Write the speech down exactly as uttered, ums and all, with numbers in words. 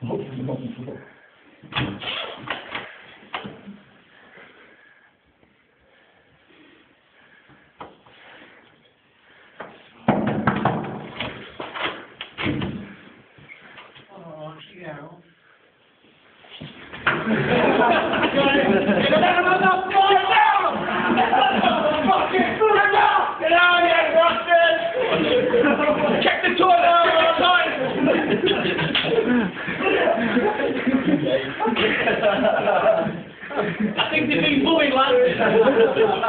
Check the toilet all the time! I think they've been bullied, lads.